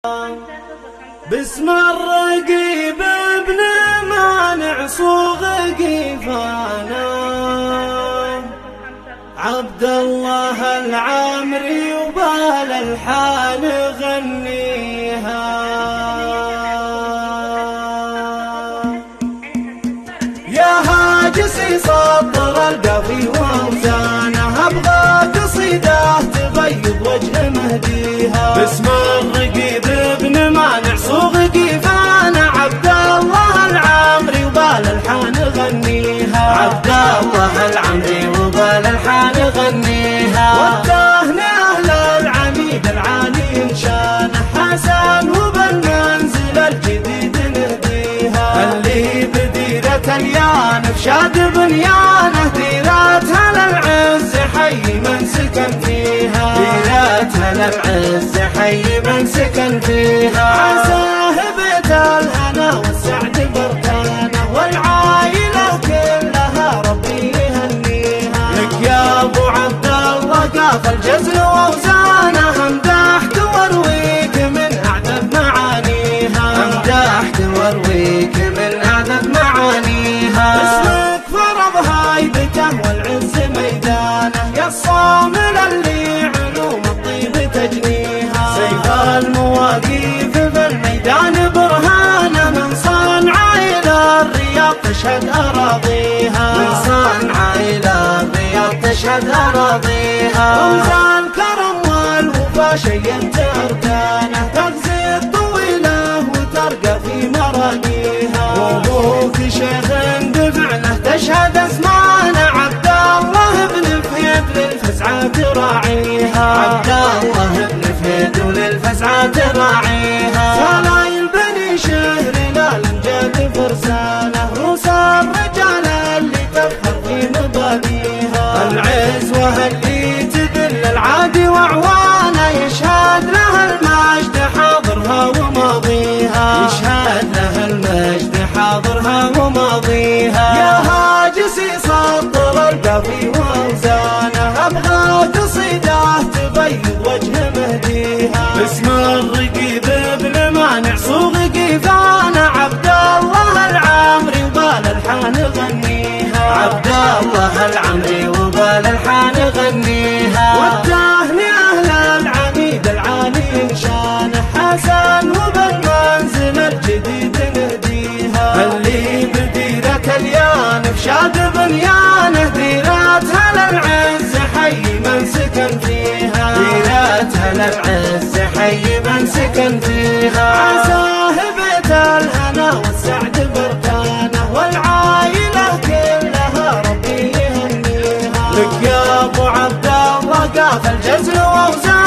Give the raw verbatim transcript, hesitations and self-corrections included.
باسم الرقيب ابن مانع صوغ قيفانا، عبد الله العامري وبال الحان غنيها. يا هاجسي سطر القافي واوزانه، ابغى قصيده تبيض وجه مهديها. باسم الرقيب ابن مانع صوغ قيفانا، عبد الله العامري وبال الحان غنيها. عبد الله العامري وبال الحان غنيها. والتهنئة أهل العميد العالي إن شانه، حسن وبالمنزل الجديد نهديها. اللي بديرة اليانف شاد بنيانه، ديرتها للعز حي من سكن فيها. ديرتها للعز حي من سكن فيها. عساه بيت الهنا والسعد بركانه، والعائلة كلها ربي يهنيها. لك يا ابو عبد الله قاف الجزل واوزانه، امدحت وارويك من اعذب معانيها. امدحت وارويك من اعذب معانيها. اسمك فرض هايبته والعز ميدانه، يا الصامل اللي علوم الطيب تجنيها. سيف المواقيف في الميدان برهانه، من صنعاء الى الرياض تشهد اراضيها. من صنعاء الى الرياض تشهد اراضيها. رمزان كرم والوفا شينت اركانه، تغزي الطويله وترقى في مراقيها. وابوك شيخ دفعنه تشهد اسمانه، عبد الله بن فهيد للفزعه تراعيها. عبد الله بن فهيد وللفزعه تراعيها. سلايل بني شهر للامجاد فرسانه، روس الرجال اللي تفخر في مبانيها. العزوه اللي تذل العادي واعوانه، يشهد لها المجد حاضرها وماضيها. يشهد لها المجد حاضرها وماضيها. يا هاجسي سطر القافي واوزانه، ابغى قصيده تبيض وجه مهديها. باسم الرقيب ابن مانع صوغ قيفانا، عبد الله العامري وبال الحان غنيها. عبد الله العامري وبال الحان غنيها. والتهنئة أهل العميد العالي إن شانه، حسن وبالمنزل الجديد نهديها. اللي بديرة اليانف شاد بنيانه، ديرتها للعز حي من سكن فيها. ديرتها للعز حي من سكن فيها. عساه بيت الهنا والسعد بركانه، والعائلة كلها ربي يهنيها. لك يا ابو عبد الله قاف الجزل واوزانه،